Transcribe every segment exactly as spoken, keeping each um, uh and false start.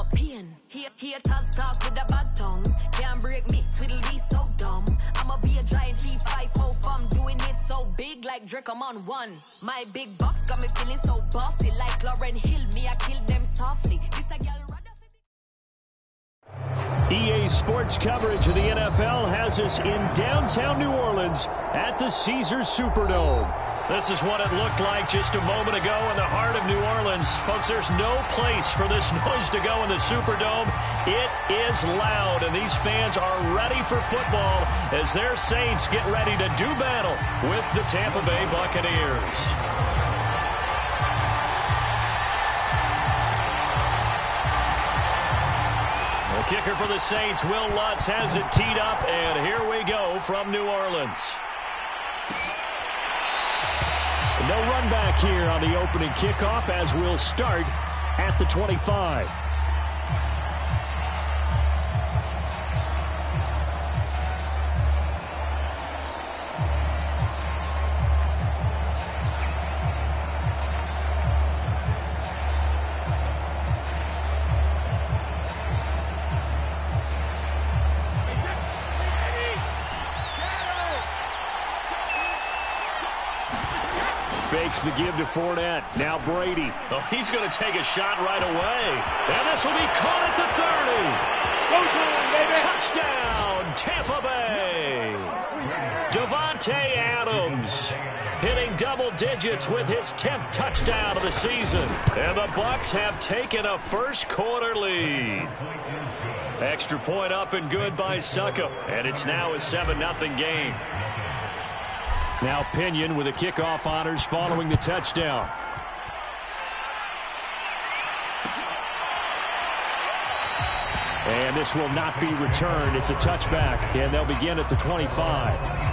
pain. Here, here, toss talk with a bad tongue. Can't break me, twiddle be so dumb. I'ma be a giant fee five oh from doing it so big like Drake, I'm on one. My big box got me feeling so bossy like Lauren Hill. Me, I kill them softly. This a gal rather. E A Sports coverage of the N F L has us in downtown New Orleans at the Caesars Superdome. This is what it looked like just a moment ago in the heart of New Orleans. Folks, there's no place for this noise to go in the Superdome. It is loud, and these fans are ready for football as their Saints get ready to do battle with the Tampa Bay Buccaneers. The kicker for the Saints, Will Lutz, has it teed up, and here we go from New Orleans. No run back here on the opening kickoff as we'll start at the twenty-five. Fakes the give to Fournette. Now Brady. Oh, he's going to take a shot right away. And this will be caught at the thirty. Touchdown, Tampa Bay. Davante Adams hitting double digits with his tenth touchdown of the season. And the Bucs have taken a first quarter lead. Extra point up and good by Succop. And it's now a seven nothing game. Now Pinion with the kickoff honors following the touchdown. And this will not be returned. It's a touchback, and they'll begin at the twenty-five.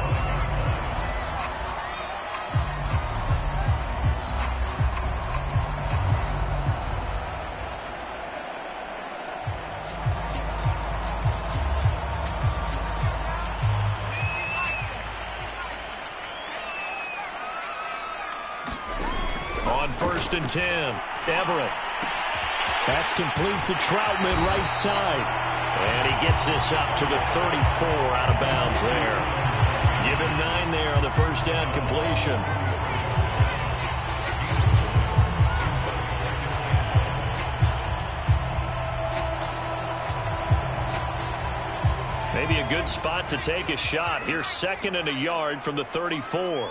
First and ten. Everett. That's complete to Troutman, right side. And he gets this up to the thirty-four, out of bounds there. Give him nine there on the first down completion. Maybe a good spot to take a shot. Here's second and a yard from the thirty-four.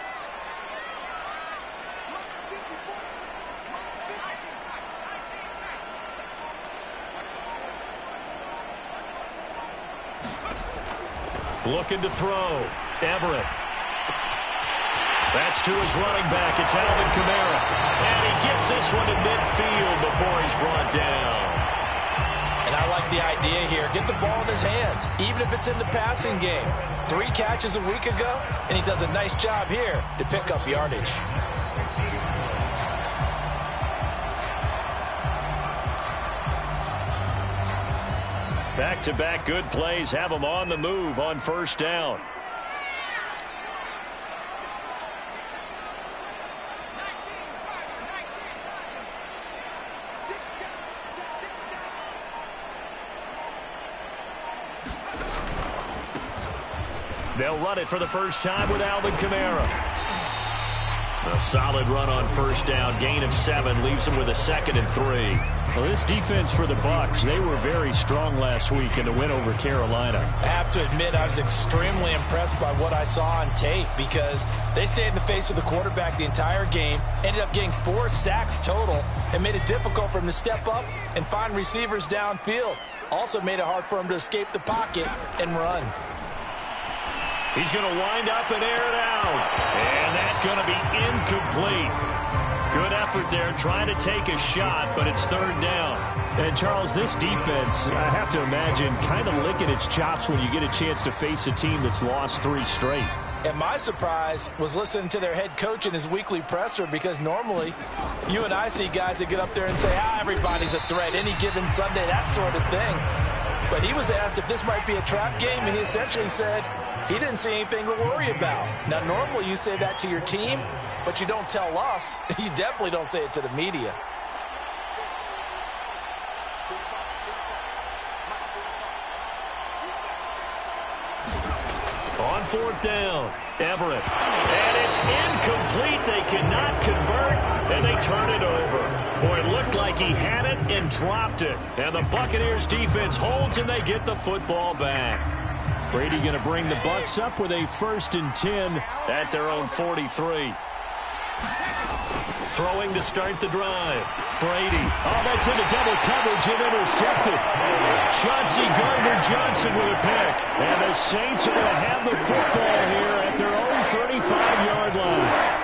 Looking to throw. Everett. That's to his running back. It's Alvin Kamara. And he gets this one to midfield before he's brought down. And I like the idea here. Get the ball in his hands, even if it's in the passing game. Three catches a week ago, and he does a nice job here to pick up yardage. Back-to-back good plays have them on the move on first down. They'll run it for the first time with Alvin Kamara. A solid run on first down. Gain of seven leaves them with a second and three. Well, this defense for the Bucs, they were very strong last week in the win over Carolina. I have to admit, I was extremely impressed by what I saw on tape because they stayed in the face of the quarterback the entire game, ended up getting four sacks total, and made it difficult for him to step up and find receivers downfield. Also made it hard for him to escape the pocket and run. He's going to wind up and air it out. And that's going to be incomplete. Good effort there trying to take a shot, but it's third down. And, Charles, this defense, I have to imagine, kind of licking its chops when you get a chance to face a team that's lost three straight. And my surprise was listening to their head coach in his weekly presser because normally you and I see guys that get up there and say, ah, everybody's a threat any given Sunday, that sort of thing. But he was asked if this might be a trap game, and he essentially said he didn't see anything to worry about. Now, normally you say that to your team, but you don't tell us. You definitely don't say it to the media. fourth down. Everett. And it's incomplete. They cannot convert, and they turn it over. Boy, it looked like he had it and dropped it. And the Buccaneers defense holds, and they get the football back. Brady going to bring the Bucs up with a first and ten at their own forty-three. Throwing to start the drive. Brady. Oh, that's into double coverage and intercepted. Chauncey Gardner-Johnson with a pick. And the Saints are going to have the football here at their own thirty-five-yard line.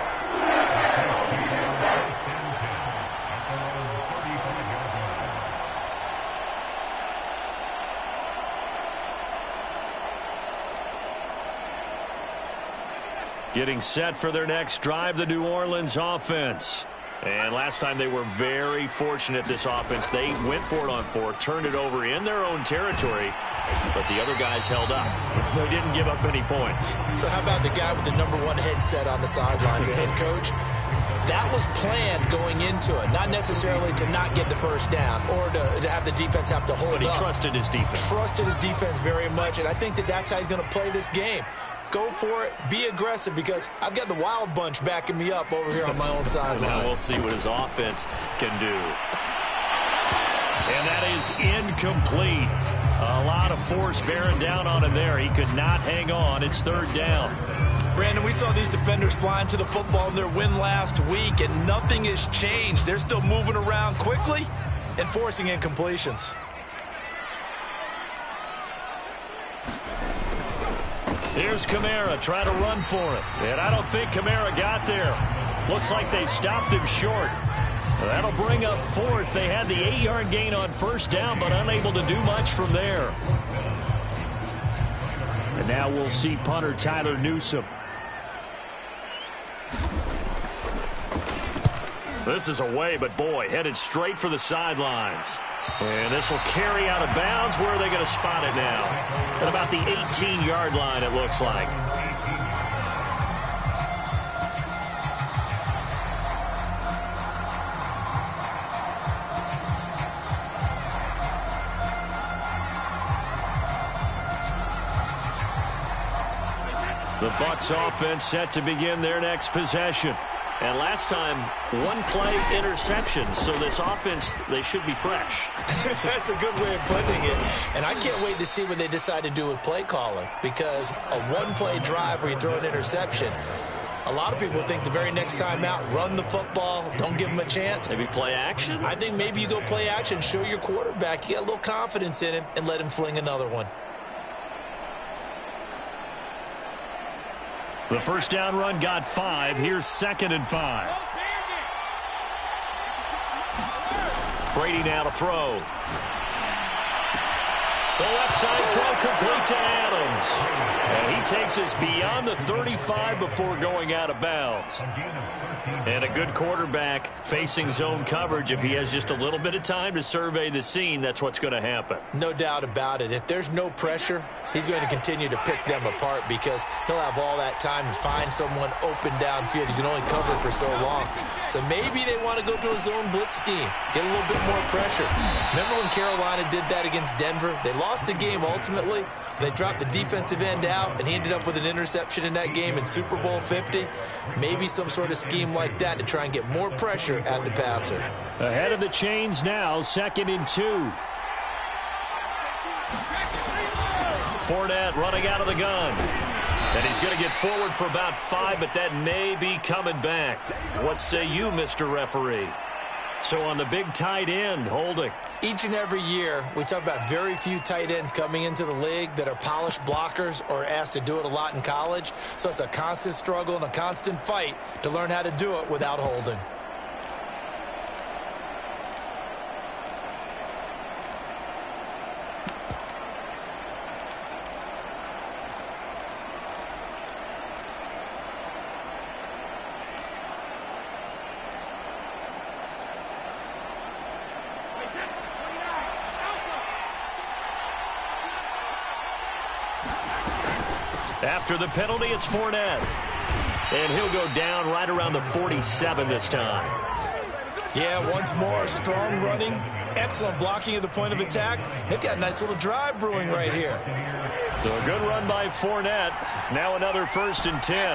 Getting set for their next drive, the New Orleans offense. And last time they were very fortunate, this offense. They went for it on fourth, turned it over in their own territory, but the other guys held up. They didn't give up any points. So how about the guy with the number one headset on the sidelines, the head coach? That was planned going into it, not necessarily to not get the first down or to, to have the defense have to hold up. But he up. trusted his defense. Trusted his defense very much, and I think that that's how he's going to play this game. Go for it. Be aggressive, because I've got the Wild Bunch backing me up over here on my own sideline. Now we'll see what his offense can do. And that is incomplete. A lot of force bearing down on him there. He could not hang on. It's third down. Brandon, we saw these defenders flying to the football in their win last week, and nothing has changed. They're still moving around quickly and forcing incompletions. Here's Kamara trying to run for it. And I don't think Kamara got there. Looks like they stopped him short. That'll bring up fourth. They had the eight-yard gain on first down, but unable to do much from there. And now we'll see punter Tyler Newsome. This is away, but boy, headed straight for the sidelines. And this will carry out of bounds. Where are they going to spot it now? At about the eighteen-yard line, it looks like. The Bucs offense set to begin their next possession. And last time, one play interception. So this offense, they should be fresh. That's a good way of putting it. And I can't wait to see what they decide to do with play calling, because a one-play drive where you throw an interception, a lot of people think the very next time out, run the football, don't give them a chance. Maybe play action? I think maybe you go play action, show your quarterback you got a little confidence in him, and let him fling another one. The first down run got five. Here's second and five. Brady now to throw. The left side throw complete to Adams. And he takes us beyond the thirty-five before going out of bounds. And a good quarterback facing zone coverage. If he has just a little bit of time to survey the scene, that's what's going to happen. No doubt about it. If there's no pressure, he's going to continue to pick them apart, because he'll have all that time to find someone open downfield. You can only cover for so long. So maybe they want to go to a zone blitz scheme, get a little bit more pressure. Remember when Carolina did that against Denver? They lost the game ultimately. They dropped the defensive end out, and he ended up with an interception in that game in Super Bowl fifty. Maybe some sort of scheme like that to try and get more pressure at the passer. Ahead of the chains now, second and two. Fournette running out of the gun. And he's going to get forward for about five, but that may be coming back. What say you, Mister Referee? So on the big tight end, holding. Each and every year, we talk about very few tight ends coming into the league that are polished blockers or asked to do it a lot in college. So it's a constant struggle and a constant fight to learn how to do it without holding. After the penalty, it's Fournette. And he'll go down right around the forty-seven this time. Yeah, once more, strong running, Excellent blocking at the point of attack. They've got a nice little drive brewing right here. So a good run by Fournette. Now another first and ten.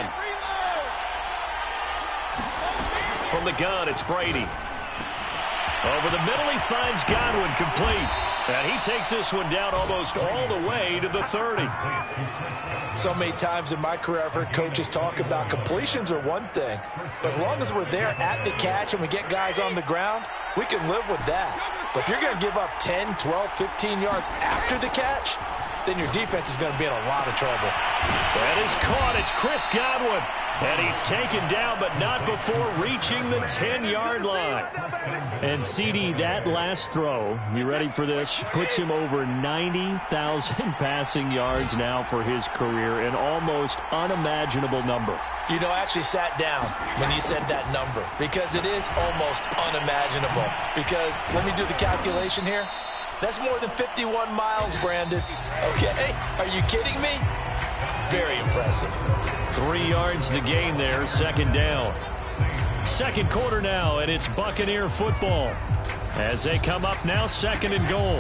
From the gun, it's Brady. Over the middle, he finds Godwin complete. And he takes this one down almost all the way to the thirty. So many times in my career, I've heard coaches talk about completions are one thing. But as long as we're there at the catch and we get guys on the ground, we can live with that. But if you're going to give up ten, twelve, fifteen yards after the catch, then your defense is going to be in a lot of trouble. That is caught. It's Chris Godwin. And he's taken down, but not before reaching the ten-yard line. And, C D, that last throw, you ready for this, puts him over ninety thousand passing yards now for his career, an almost unimaginable number. You know, I actually sat down when you said that number because it is almost unimaginable. Because, let me do the calculation here. That's more than fifty-one miles, Brandon. Okay? Are you kidding me? Very impressive. Three yards the gain there, second down. Second quarter now, and it's Buccaneer football. As they come up now, second and goal.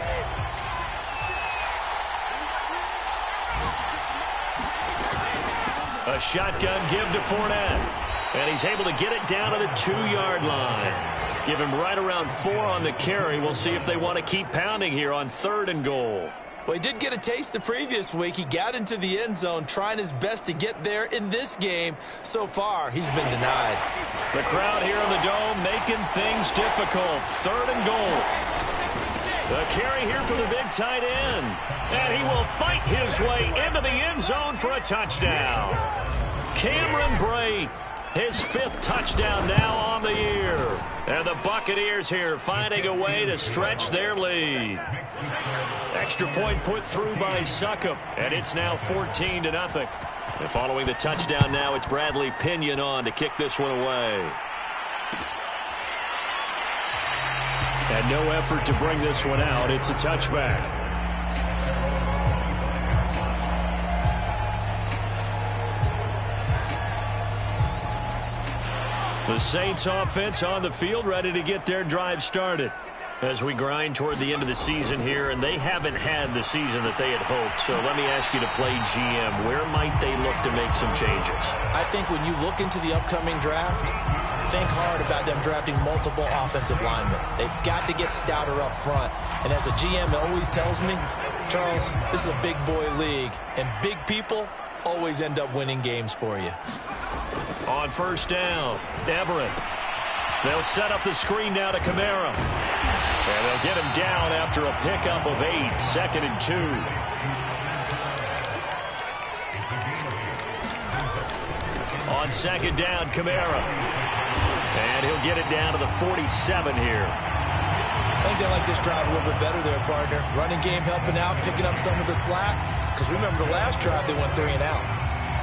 A shotgun give to Fournette. And he's able to get it down to the two-yard line. Give him right around four on the carry. We'll see if they want to keep pounding here on third and goal. Well, he did get a taste the previous week. He got into the end zone, trying his best to get there in this game. So far, he's been denied. The crowd here in the Dome making things difficult. Third and goal. The carry here for the big tight end. And he will fight his way into the end zone for a touchdown. Cameron Brate, his fifth touchdown now on the year. And the Buccaneers here finding a way to stretch their lead. Extra point put through by Succop, and it's now fourteen to nothing. And following the touchdown now, it's Bradley Pinion on to kick this one away. And no effort to bring this one out. It's a touchback. The Saints offense on the field, ready to get their drive started. As we grind toward the end of the season here, and they haven't had the season that they had hoped. So let me ask you to play G M. Where might they look to make some changes? I think when you look into the upcoming draft, think hard about them drafting multiple offensive linemen. They've got to get stouter up front. And as a G M always tells me, Charles, this is a big boy league, and big people always end up winning games for you. On first down, Everett. They'll set up the screen now to Kamara. And they'll get him down after a pickup of eight, second and two. On second down, Kamara. And he'll get it down to the forty-seven here. I think they like this drive a little bit better there, partner. Running game helping out, picking up some of the slack. Because remember the last drive, they went three and out.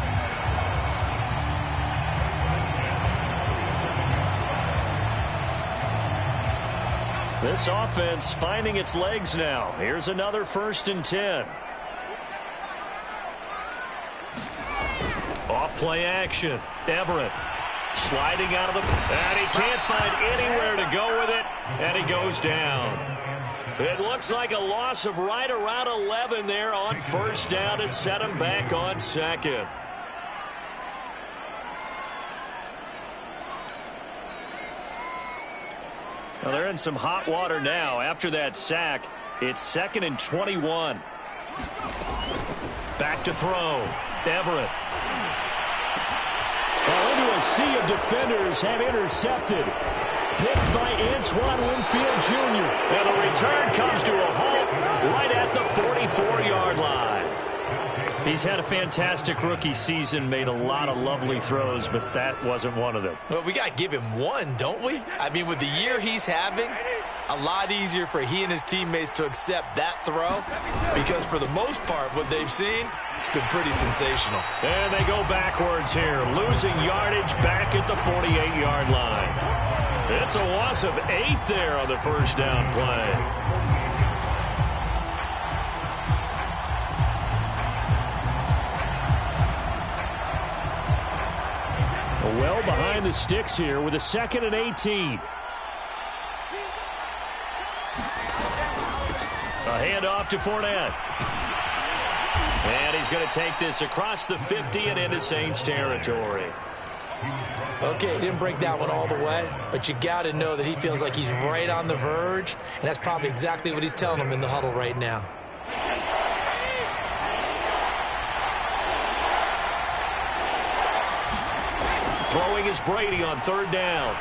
This offense finding its legs now. Here's another first and ten. Off play action. Everett sliding out of the... And he can't find anywhere to go with it. And he goes down. It looks like a loss of right around eleven there on first down to set him back on second. Well, they're in some hot water now. After that sack, it's second and twenty-one. Back to throw. Everett. Well, into a sea of defenders have intercepted. Picked by Antoine Winfield Junior And the return comes to a halt right at the forty-four-yard line. He's had a fantastic rookie season, made a lot of lovely throws, but that wasn't one of them. Well, we got to give him one, don't we? I mean, with the year he's having, a lot easier for he and his teammates to accept that throw because for the most part, what they've seen, it's been pretty sensational. And they go backwards here, losing yardage back at the forty-eight-yard line. It's a loss of eight there on the first down play. Well behind the sticks here with a second and eighteen. A handoff to Fournette. And he's going to take this across the fifty and into Saints territory. Okay, he didn't break that one all the way, but you got to know that he feels like he's right on the verge, and that's probably exactly what he's telling them in the huddle right now. Throwing is Brady on third down.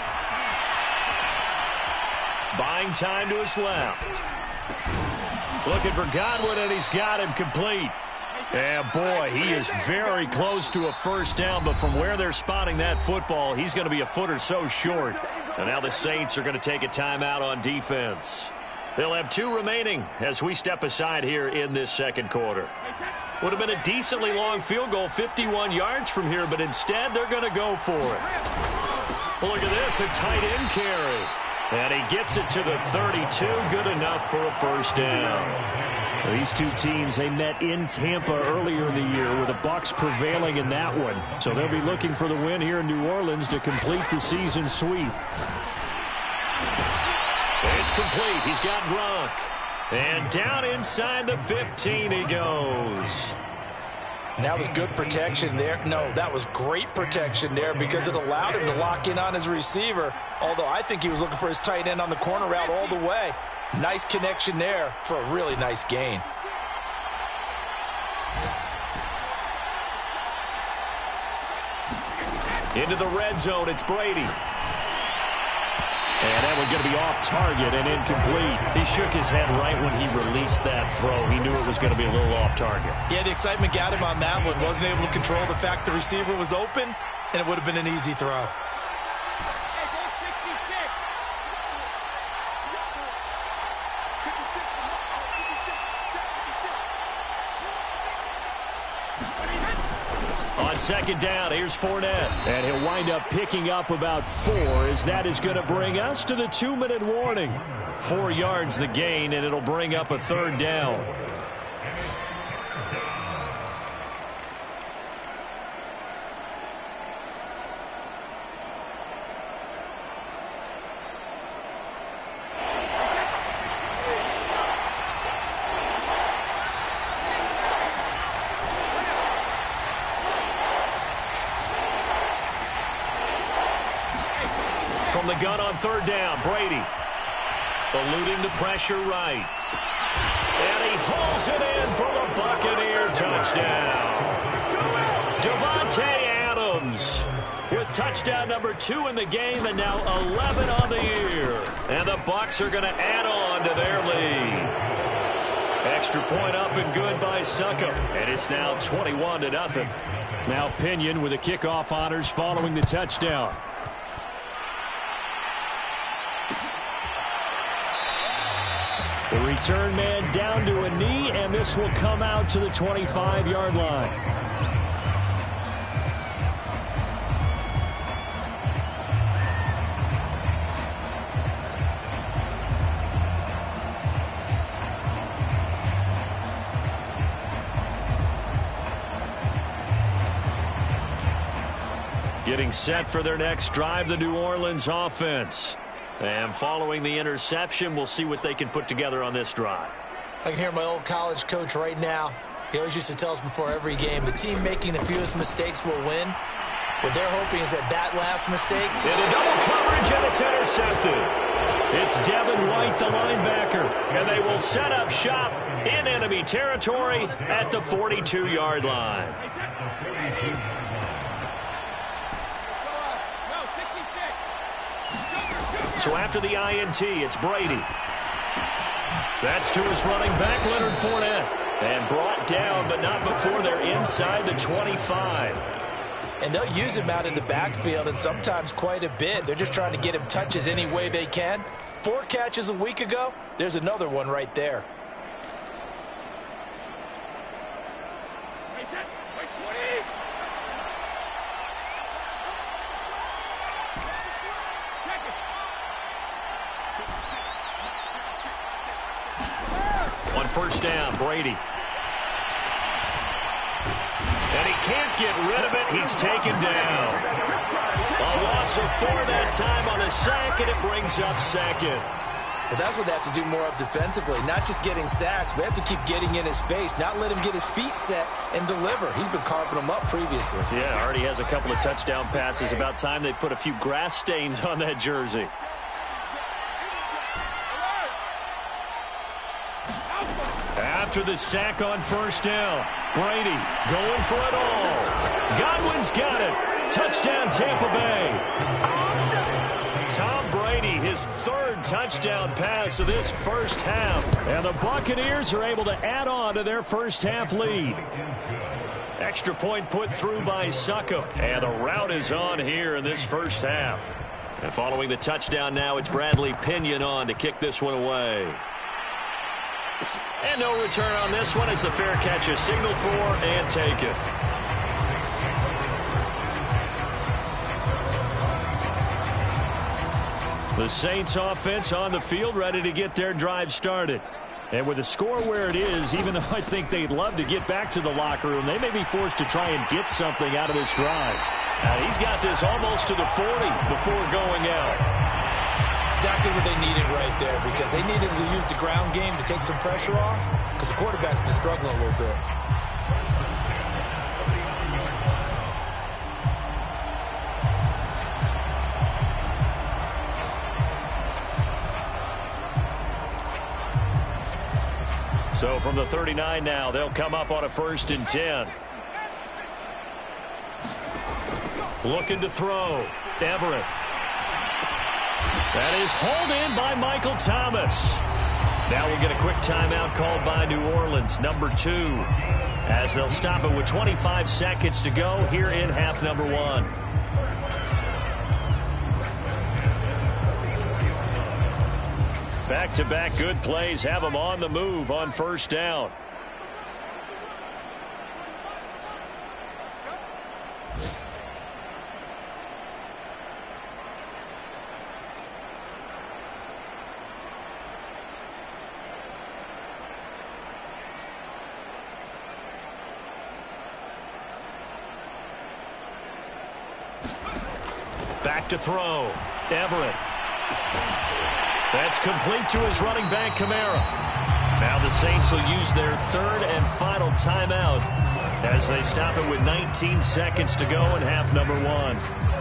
Buying time to his left. Looking for Godwin, and he's got him complete. And, boy, he is very close to a first down, but from where they're spotting that football, he's going to be a foot or so short. And now the Saints are going to take a timeout on defense. They'll have two remaining as we step aside here in this second quarter. Would have been a decently long field goal, fifty-one yards from here, but instead they're going to go for it. Well, look at this, a tight end carry. And he gets it to the thirty-two, good enough for a first down. These two teams, they met in Tampa earlier in the year with the Bucs prevailing in that one. So they'll be looking for the win here in New Orleans to complete the season sweep. It's complete. He's got Gronk. And down inside the fifteen he goes. And that was good protection there. No, that was great protection there because it allowed him to lock in on his receiver, although I think he was looking for his tight end on the corner route all the way. Nice connection there for a really nice gain. Into the red zone, it's Brady. And that one going to be off target and incomplete. He shook his head right when he released that throw. He knew it was going to be a little off target. Yeah, the excitement got him on that one. Wasn't able to control the fact the receiver was open, and it would have been an easy throw. Second down, here's Fournette. And he'll wind up picking up about four, as that is going to bring us to the two-minute warning. Four yards the gain, and it'll bring up a third down. From the gun on third down, Brady eluding the pressure right. And he hauls it in for the Buccaneer touchdown. Davante Adams with touchdown number two in the game and now eleven on the year. And the Bucs are going to add on to their lead. Extra point up and good by Succop. And it's now twenty-one to nothing. Now Pinion with the kickoff honors following the touchdown. The return man down to a knee, and this will come out to the twenty-five-yard line. Getting set for their next drive, the New Orleans offense. And following the interception, we'll see what they can put together on this drive. I can hear my old college coach right now. He always used to tell us before every game, the team making the fewest mistakes will win. What they're hoping is that that last mistake... Into double coverage, and it's intercepted. It's Devin White, the linebacker, and they will set up shop in enemy territory at the forty-two-yard line. So after the I N T, it's Brady. That's to his running back, Leonard Fournette. And brought down, but not before they're inside the twenty-five. And they'll use him out in the backfield, and sometimes quite a bit. They're just trying to get him touches any way they can. Four catches a week ago. There's another one right there. On first down, Brady. And he can't get rid of it. He's taken down. A loss of four that time on the sack, and it brings up second. Well, that's what they have to do more of defensively. Not just getting sacks, but they have to keep getting in his face, not let him get his feet set and deliver. He's been carving them up previously. Yeah, already has a couple of touchdown passes. About time they put a few grass stains on that jersey. After the sack on first down, Brady going for it all. Godwin's got it. Touchdown, Tampa Bay. Tom Brady, his third touchdown pass of this first half. And the Buccaneers are able to add on to their first half lead. Extra point put through by Succop. And the route is on here in this first half. And following the touchdown now, it's Bradley Pinion on to kick this one away. And no return on this one as the fair catch is signaled for and taken. The Saints offense on the field ready to get their drive started. And with the score where it is, even though I think they'd love to get back to the locker room, they may be forced to try and get something out of this drive. Now, he's got this almost to the forty before going out. Exactly what they needed right there, because they needed to use the ground game to take some pressure off, because the quarterback's been struggling a little bit. So from the thirty-nine now, they'll come up on a first and ten. Looking to throw. Everett. That is hauled in by Michael Thomas. Now we'll get a quick timeout called by New Orleans, number two, as they'll stop it with twenty-five seconds to go here in half number one. Back-to-back good plays have them on the move on first down. Back to throw. Everett. That's complete to his running back, Kamara. Now the Saints will use their third and final timeout as they stop it with nineteen seconds to go in half number one.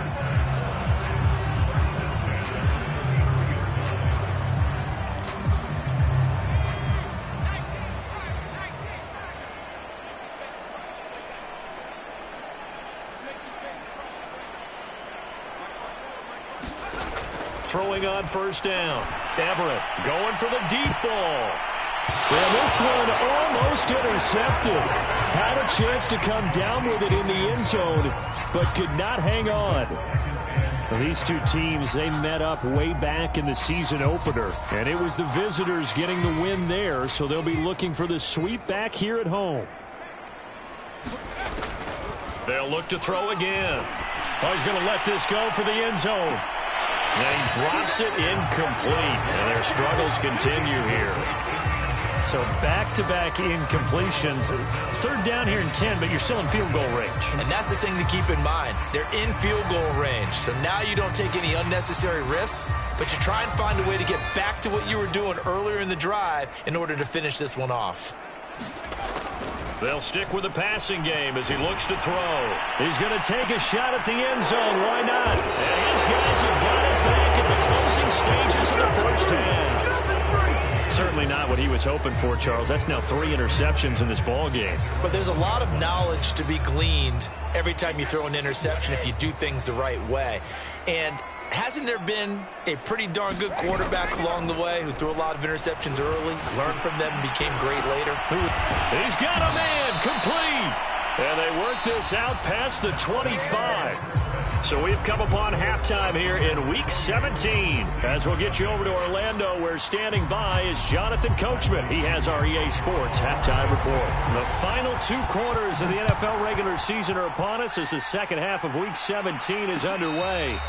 Throwing on first down. Everett going for the deep ball. And this one almost intercepted. Had a chance to come down with it in the end zone, but could not hang on. Well, these two teams, they met up way back in the season opener, and it was the visitors getting the win there, so they'll be looking for the sweep back here at home. They'll look to throw again. Oh, he's going to let this go for the end zone. And he drops it incomplete. And their struggles continue here. So back-to-back incompletions. Third down here in ten, but you're still in field goal range. And that's the thing to keep in mind. They're in field goal range. So now you don't take any unnecessary risks, but you try and find a way to get back to what you were doing earlier in the drive in order to finish this one off. They'll stick with the passing game as he looks to throw. He's going to take a shot at the end zone. Why not? And his guys have got it back at the closing stages of the first half. Certainly not what he was hoping for, Charles. That's now three interceptions in this ball game. But there's a lot of knowledge to be gleaned every time you throw an interception if you do things the right way. And hasn't there been a pretty darn good quarterback along the way who threw a lot of interceptions early, learned from them, and became great later? He's got a man complete. And they work this out past the twenty-five. So we've come upon halftime here in week seventeen. As we'll get you over to Orlando, where standing by is Jonathan Coachman. He has our E A Sports halftime report. The final two quarters of the N F L regular season are upon us as the second half of week seventeen is underway.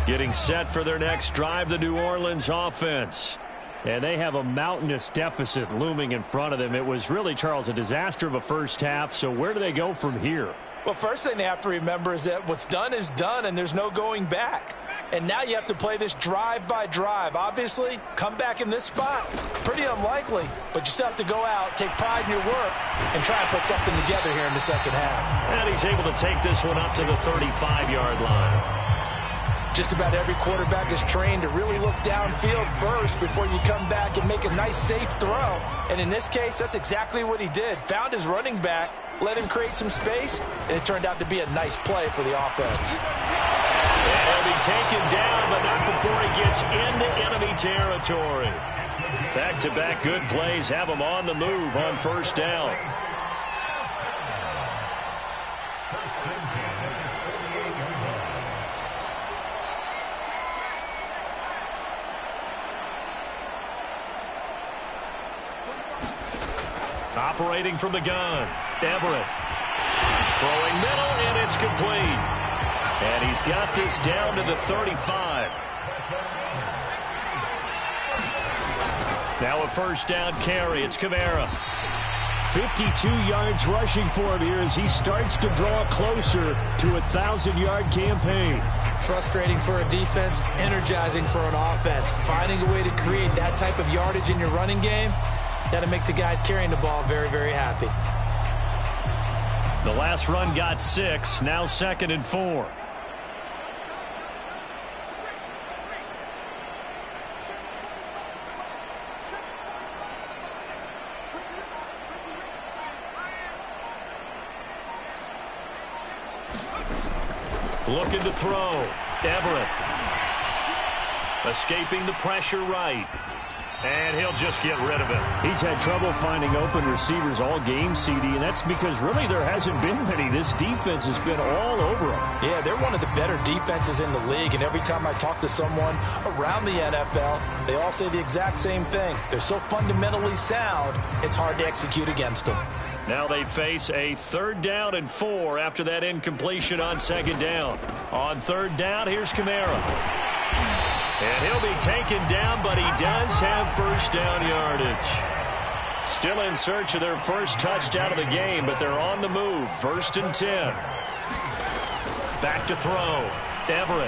Getting set for their next drive, the New Orleans offense. And they have a mountainous deficit looming in front of them. It was really, Charles, a disaster of a first half. So where do they go from here? Well, first thing they have to remember is that what's done is done, and there's no going back. And now you have to play this drive by drive. Obviously, come back in this spot, pretty unlikely. But you still have to go out, take pride in your work, and try and put something together here in the second half. And he's able to take this one up to the thirty-five-yard line. Just about every quarterback is trained to really look downfield first before you come back and make a nice, safe throw. And in this case, that's exactly what he did. Found his running back, let him create some space, and it turned out to be a nice play for the offense. He'll be taken down, but not before he gets into enemy territory. Back-to-back good plays have him on the move on first down. Operating from the gun, Everett. Throwing middle, and it's complete. And he's got this down to the thirty-five. Now a first down carry. It's Kamara. fifty-two yards rushing for him here as he starts to draw closer to a thousand-yard campaign. Frustrating for a defense, energizing for an offense. Finding a way to create that type of yardage in your running game, that'll make the guys carrying the ball very, very happy. The last run got six. Now second and four. Looking to throw. Everett. Escaping the pressure right. And he'll just get rid of it. He's had trouble finding open receivers all game, C D, and that's because really there hasn't been many. This defense has been all over them. Yeah, they're one of the better defenses in the league, and every time I talk to someone around the N F L, they all say the exact same thing. They're so fundamentally sound, it's hard to execute against them. Now they face a third down and four after that incompletion on second down. On third down, here's Kamara. And he'll be taken down, but he does have first down yardage. Still in search of their first touchdown of the game, but they're on the move. First and ten. Back to throw. Everett.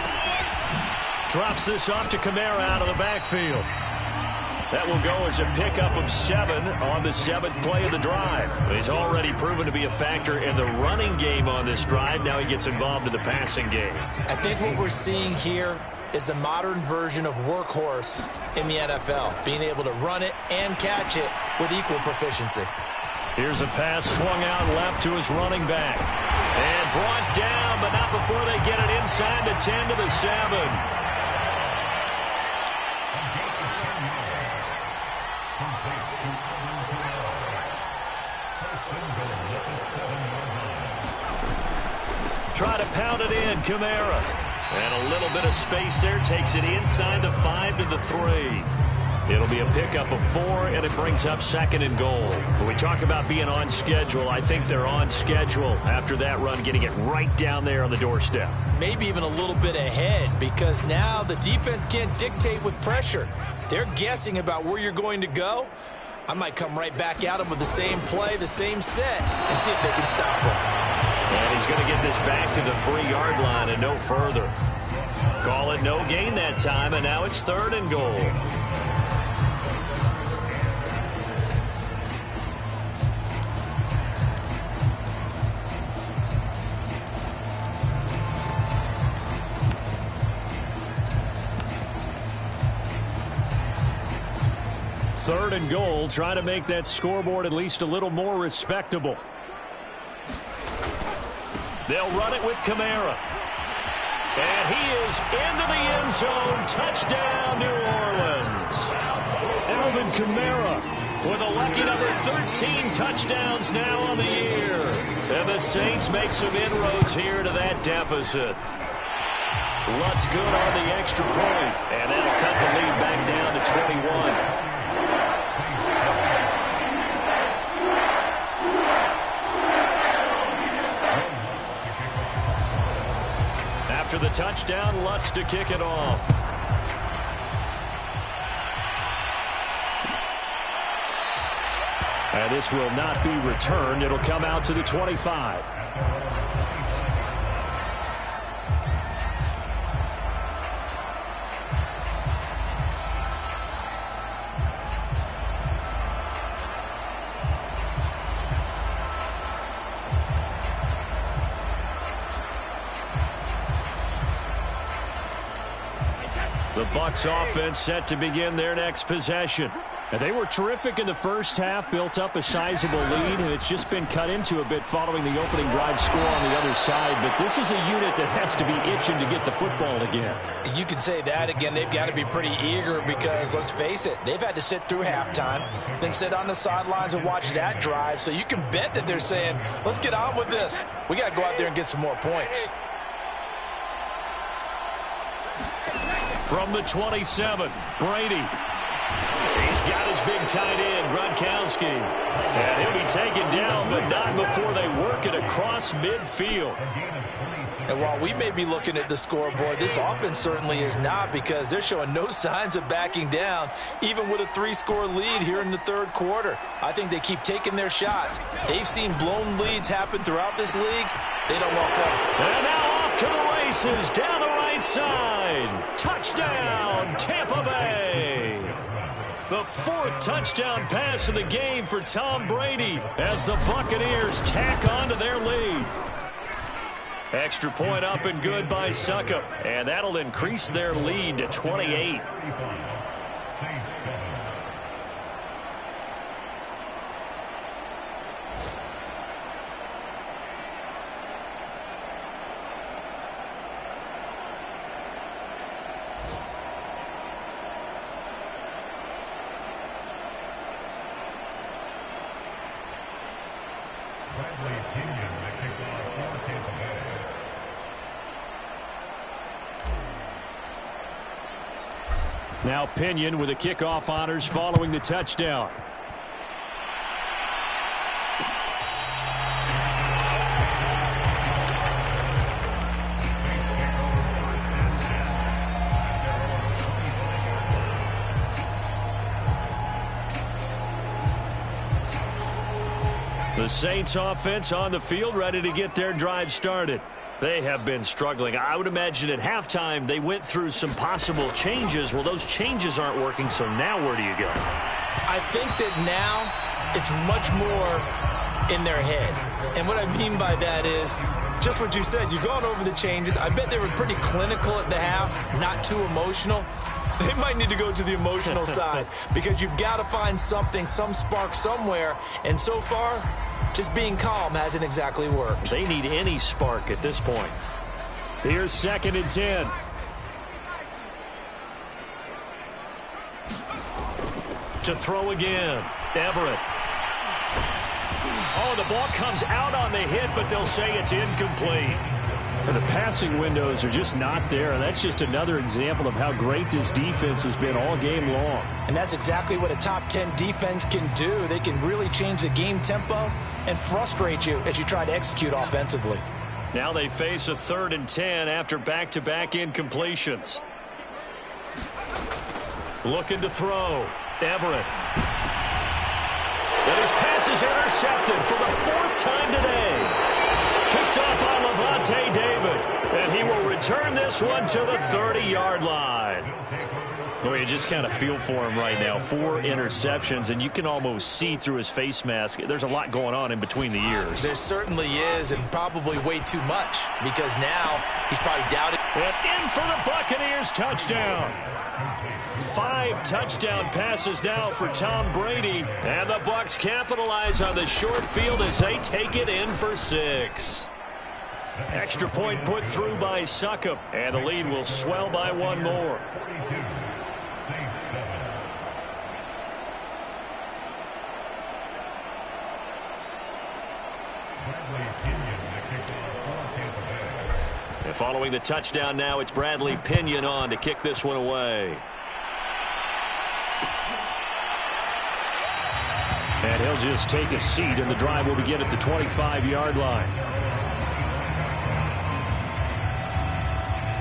Drops this off to Kamara out of the backfield. That will go as a pickup of seven on the seventh play of the drive. He's already proven to be a factor in the running game on this drive. Now he gets involved in the passing game. I think what we're seeing here is the modern version of workhorse in the N F L, being able to run it and catch it with equal proficiency. Here's a pass swung out left to his running back. And brought down, but not before they get it inside the ten to the seven. Try to pound it in, Kamara. And a little bit of space there, takes it inside the five to the three. It'll be a pickup of four, and it brings up second and goal. When we talk about being on schedule, I think they're on schedule after that run, getting it right down there on the doorstep. Maybe even a little bit ahead, because now the defense can't dictate with pressure. They're guessing about where you're going to go. I might come right back at them with the same play, the same set, and see if they can stop them. And he's going to get this back to the three-yard line and no further. Call it no gain that time, and now it's third and goal. Third and goal, trying to make that scoreboard at least a little more respectable. They'll run it with Kamara. And he is into the end zone. Touchdown, New Orleans. Alvin Kamara with a lucky number thirteen touchdowns now on the year. And the Saints make some inroads here to that deficit. Lutz good on the extra point. And that'll cut the lead back down to twenty-one. After the touchdown, Lutz to kick it off. And this will not be returned. It'll come out to the twenty-five. The Bucs offense set to begin their next possession. And they were terrific in the first half, built up a sizable lead, and it's just been cut into a bit following the opening drive score on the other side. But this is a unit that has to be itching to get the football again. You can say that again. They've got to be pretty eager because, let's face it, they've had to sit through halftime, then sit on the sidelines and watch that drive. So you can bet that they're saying, let's get on with this. We got to go out there and get some more points. From the twenty-seven, Brady. He's got his big tight end, Gronkowski. And he'll be taken down, but not before they work it across midfield. And while we may be looking at the scoreboard, this offense certainly is not, because they're showing no signs of backing down, even with a three-score lead here in the third quarter. I think they keep taking their shots. They've seen blown leads happen throughout this league. They don't walk off. And now off to the races down the right side. Touchdown, Tampa Bay. The fourth touchdown pass of the game for Tom Brady as the Buccaneers tack on to their lead. Extra point up and good by Succop, and that'll increase their lead to twenty-eight. Now Pinion with the kickoff honors following the touchdown. The Saints offense on the field, ready to get their drive started. They have been struggling. I would imagine at halftime they went through some possible changes. Well, those changes aren't working, so now where do you go? I think that now it's much more in their head. And what I mean by that is just what you said. You've gone over the changes. I bet they were pretty clinical at the half, not too emotional. They might need to go to the emotional side because you've got to find something, some spark somewhere. And so far, just being calm hasn't exactly worked. They need any spark at this point. Here's second and ten. To throw again, Everett. Oh, the ball comes out on the hit, but they'll say it's incomplete. The passing windows are just not there. That's just another example of how great this defense has been all game long. And that's exactly what a top ten defense can do. They can really change the game tempo and frustrate you as you try to execute offensively. Now they face a third and ten after back-to-back incompletions. Looking to throw. Everett. And his pass is intercepted for the fourth time today. Picked up on Lavonte David, and he will return this one to the thirty-yard line. Well, you just kind of feel for him right now. Four interceptions, and you can almost see through his face mask. There's a lot going on in between the ears. There certainly is, and probably way too much, because now he's probably doubted. And in for the Buccaneers touchdown. Five touchdown passes now for Tom Brady, and the Bucs capitalize on the short field as they take it in for six. Extra point put through by Succop, and the lead will swell by one more. And following the touchdown now, it's Bradley Pinion on to kick this one away. And he'll just take a seat, and the drive will begin at the twenty-five-yard line.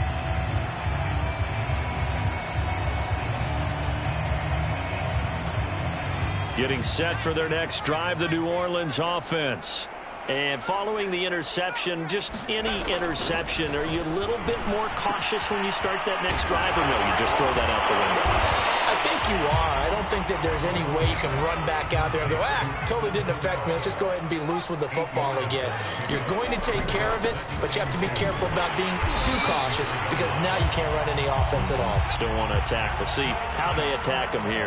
Getting set for their next drive, the New Orleans offense. And following the interception, just any interception, are you a little bit more cautious when you start that next drive, or no, you just throw that out the window? I think you are. I don't think that there's any way you can run back out there and go, ah, totally didn't affect me. Let's just go ahead and be loose with the football again. You're going to take care of it, but you have to be careful about being too cautious because now you can't run any offense at all. Still want to attack. We'll see how they attack them here.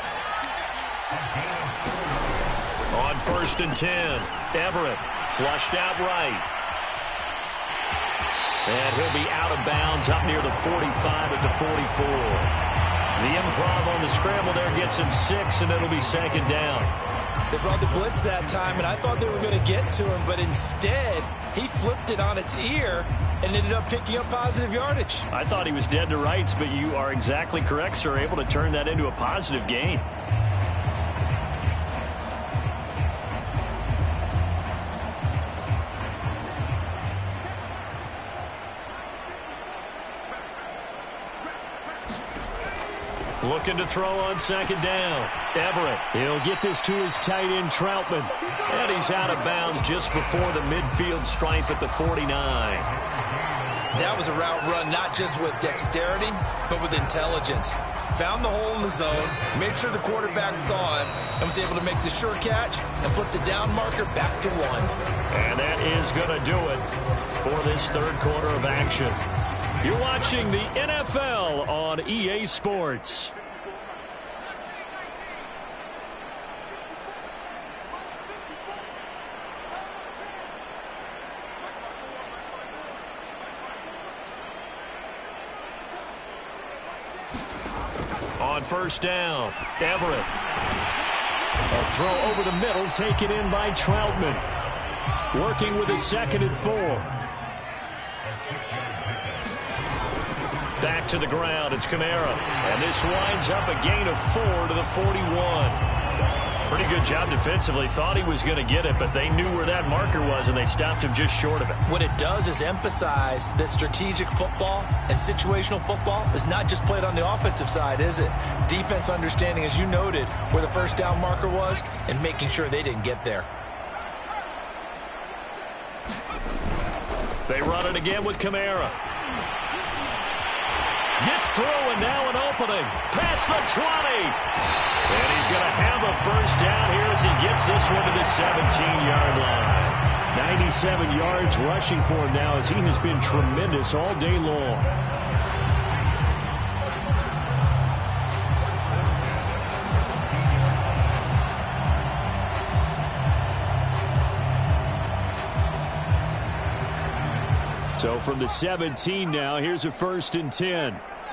On first and ten, Everett flushed out right. And he'll be out of bounds up near the forty-five at the forty-four. The improv on the scramble there gets him six, and it'll be second down. They brought the blitz that time, and I thought they were going to get to him, but instead he flipped it on its ear and ended up picking up positive yardage. I thought he was dead to rights, but you are exactly correct, sir, able to turn that into a positive gain. Looking to throw on second down. Everett. He'll get this to his tight end, Troutman. And he's out of bounds just before the midfield stripe at the forty-nine. That was a route run not just with dexterity, but with intelligence. Found the hole in the zone, made sure the quarterback saw it, and was able to make the sure catch and flip the down marker back to one. And that is going to do it for this third quarter of action. You're watching the N F L on E A Sports. On first down, Everett. A throw over the middle, taken in by Troutman. Working with a second and four. Back to the ground, it's Kamara. And this winds up a gain of four to the forty-one. Pretty good job defensively. Thought he was going to get it, but they knew where that marker was, and they stopped him just short of it. What it does is emphasize that strategic football and situational football is not just played on the offensive side, is it? Defense understanding, as you noted, where the first down marker was and making sure they didn't get there. They run it again with Kamara. Gets through, and now an opening. Past the twenty. And he's going to have a first down here as he gets this one to the seventeen-yard line. ninety-seven yards rushing for him now as he has been tremendous all day long. So from the seventeen now, here's a first and ten.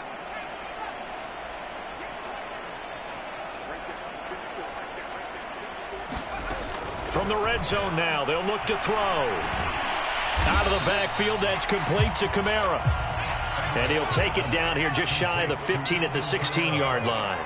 From the red zone now, they'll look to throw. Out of the backfield, that's complete to Kamara. And he'll take it down here just shy of the fifteen at the sixteen-yard line.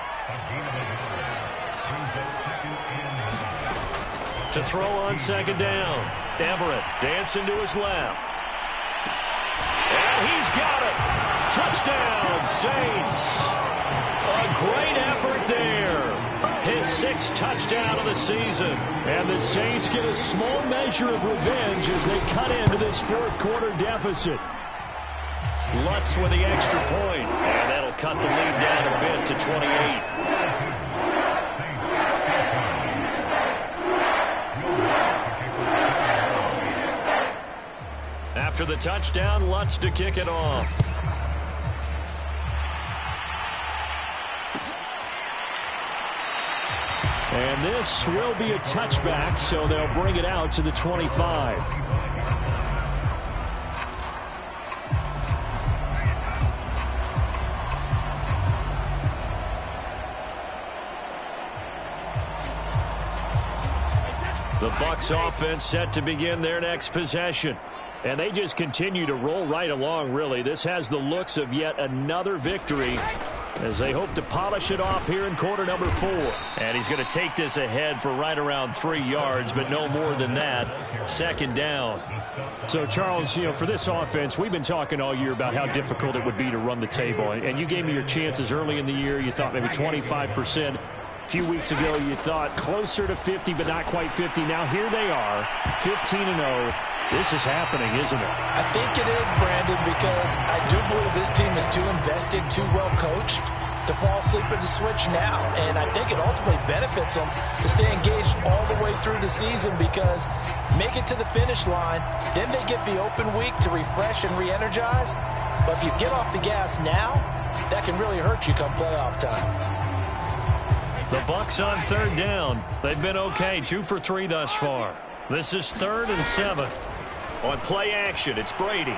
To throw on second down, Everett dancing to his left. And he's got it. Touchdown, Saints. A great effort there. His sixth touchdown of the season. And the Saints get a small measure of revenge as they cut into this fourth quarter deficit. Lutz with the extra point. And that'll cut the lead down a bit to twenty-eight. After the touchdown, Lutz to kick it off. And this will be a touchback, so they'll bring it out to the twenty-five. The Bucs offense set to begin their next possession. And they just continue to roll right along, really. This has the looks of yet another victory as they hope to polish it off here in quarter number four. And he's going to take this ahead for right around three yards, but no more than that. Second down. So, Charles, you know, for this offense, we've been talking all year about how difficult it would be to run the table. And you gave me your chances early in the year. You thought maybe twenty-five percent. A few weeks ago, you thought closer to fifty, but not quite fifty. Now here they are, fifteen and oh. This is happening, isn't it? I think it is, Brandon, because I do believe this team is too invested, too well coached to fall asleep at the switch now. And I think it ultimately benefits them to stay engaged all the way through the season, because make it to the finish line, then they get the open week to refresh and re-energize. But if you get off the gas now, that can really hurt you come playoff time. The Bucs on third down. They've been okay, two for three thus far. This is third and seven. On play action, it's Brady.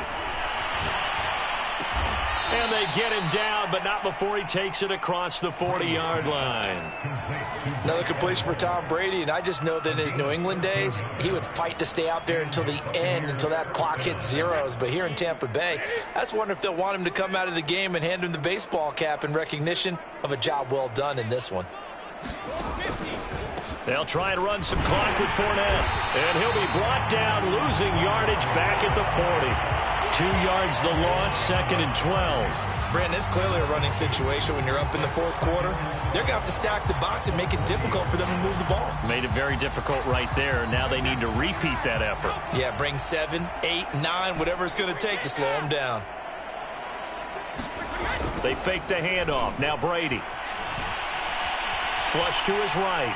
And they get him down, but not before he takes it across the forty-yard line. Another completion for Tom Brady, and I just know that in his New England days, he would fight to stay out there until the end, until that clock hits zeros. But here in Tampa Bay, I just wonder if they'll want him to come out of the game and hand him the baseball cap in recognition of a job well done in this one. They'll try and run some clock with Fournette. And he'll be brought down, losing yardage back at the forty. Two yards the loss, second and twelve. Brandon, it's clearly a running situation when you're up in the fourth quarter. They're going to have to stack the box and make it difficult for them to move the ball. Made it very difficult right there. Now they need to repeat that effort. Yeah, bring seven, eight, nine, whatever it's going to take to slow them down. They fake the handoff. Now Brady. Flush to his right.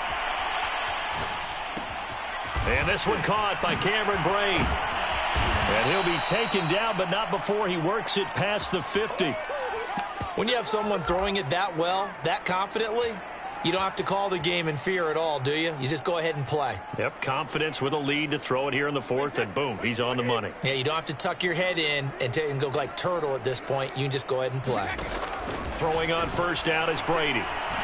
And this one caught by Cameron Brate. And he'll be taken down, but not before he works it past the fifty. When you have someone throwing it that well, that confidently, you don't have to call the game in fear at all, do you? You just go ahead and play. Yep, confidence with a lead to throw it here in the fourth, and boom, he's on the money. Yeah, you don't have to tuck your head in and, t and go like turtle at this point. You can just go ahead and play. Throwing on first down is Brady.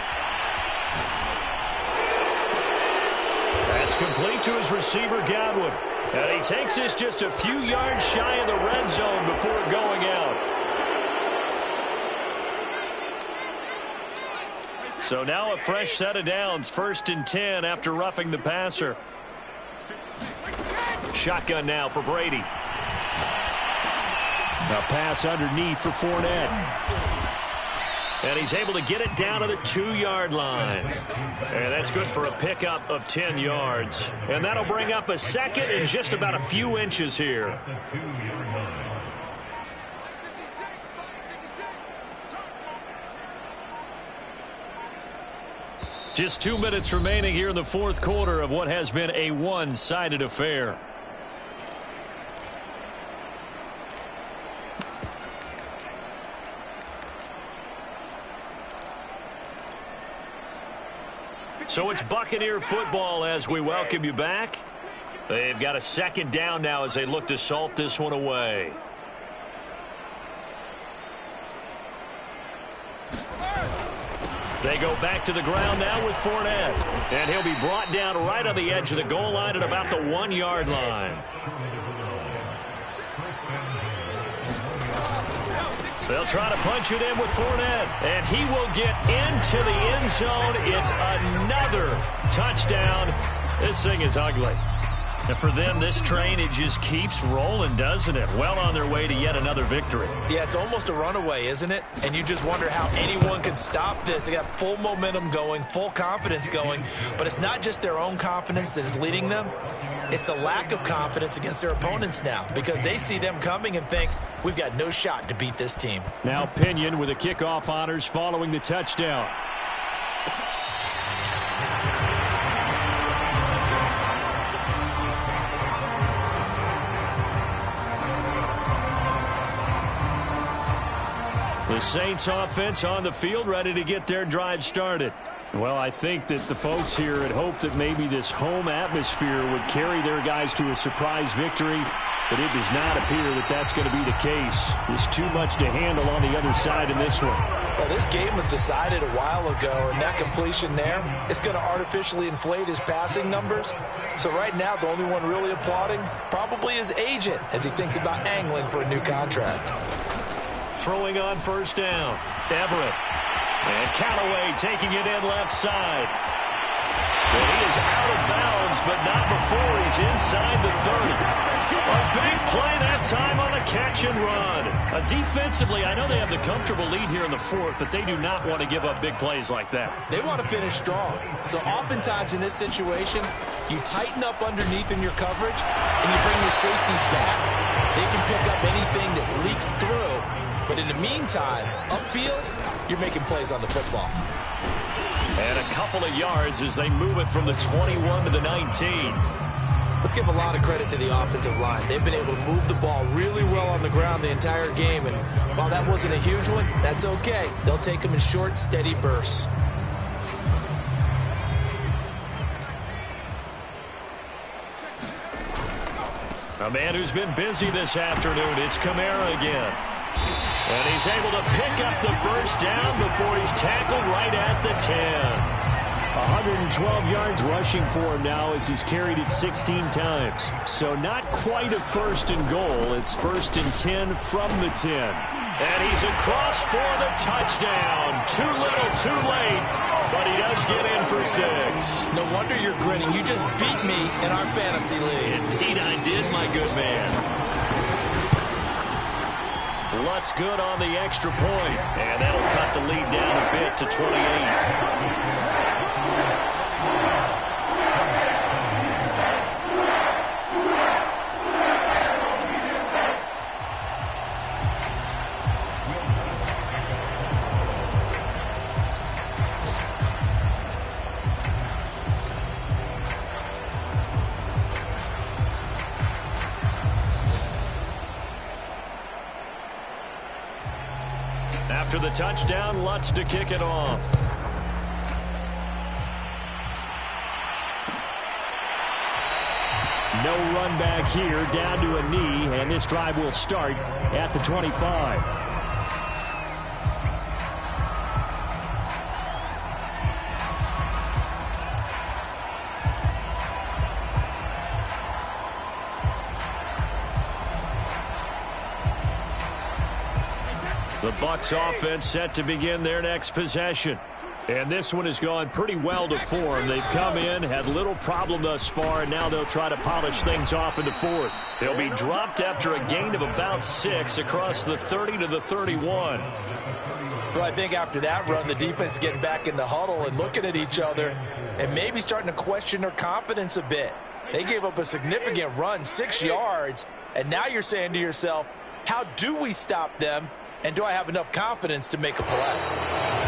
That's complete to his receiver, Godwin. And he takes this just a few yards shy of the red zone before going out. So now a fresh set of downs, first and ten after roughing the passer. Shotgun now for Brady. A pass underneath for Fournette. And he's able to get it down to the two-yard line. And that's good for a pickup of ten yards. And that'll bring up a second in just about a few inches here. Just two minutes remaining here in the fourth quarter of what has been a one-sided affair. So it's Buccaneer football as we welcome you back. They've got a second down now as they look to salt this one away. They go back to the ground now with Fournette. And he'll be brought down right on the edge of the goal line at about the one-yard line. They'll try to punch it in with Fournette, and he will get into the end zone. It's another touchdown. This thing is ugly. And for them, this train, it just keeps rolling, doesn't it? Well on their way to yet another victory. Yeah, it's almost a runaway, isn't it? And you just wonder how anyone can stop this. They got full momentum going, full confidence going. But it's not just their own confidence that is leading them. It's the lack of confidence against their opponents now, because they see them coming and think, we've got no shot to beat this team. Now Pinion with the kickoff honors following the touchdown. The Saints offense on the field, ready to get their drive started. Well, I think that the folks here had hoped that maybe this home atmosphere would carry their guys to a surprise victory, but it does not appear that that's going to be the case. There's too much to handle on the other side in this one. Well, this game was decided a while ago, and that completion there is going to artificially inflate his passing numbers. So right now, the only one really applauding probably his agent as he thinks about angling for a new contract. Throwing on first down, Everett. And Callaway taking it in left side. And he is out of bounds, but not before he's inside the thirty. A big play that time on the catch and run. Uh, defensively, I know they have the comfortable lead here in the fourth, but they do not want to give up big plays like that. They want to finish strong. So oftentimes in this situation, you tighten up underneath in your coverage, and you bring your safeties back. They can pick up anything that leaks through. But in the meantime, upfield, you're making plays on the football. And a couple of yards as they move it from the twenty-one to the nineteen. Let's give a lot of credit to the offensive line. They've been able to move the ball really well on the ground the entire game. And while that wasn't a huge one, that's okay. They'll take them in short, steady bursts. A man who's been busy this afternoon, it's Kamara again. And he's able to pick up the first down before he's tackled right at the ten. one hundred twelve yards rushing for him now as he's carried it sixteen times. So not quite a first and goal. It's first and ten from the ten. And he's across for the touchdown. Too little, too late, but he does get in for six. No wonder you're grinning. You just beat me in our fantasy league. Indeed I did, my good man. Lutz good on the extra point, and that'll cut the lead down a bit to twenty-eight. After the touchdown, Lutz to kick it off. No run back here, down to a knee, and this drive will start at the twenty-five. The Bucs offense set to begin their next possession. And this one has gone pretty well to form. They've come in, had little problem thus far, and now they'll try to polish things off in the fourth. They'll be dropped after a gain of about six across the thirty to the thirty-one. Well, I think after that run, the defense is getting back in the huddle and looking at each other and maybe starting to question their confidence a bit. They gave up a significant run, six yards, and now you're saying to yourself, how do we stop them? And do I have enough confidence to make a play?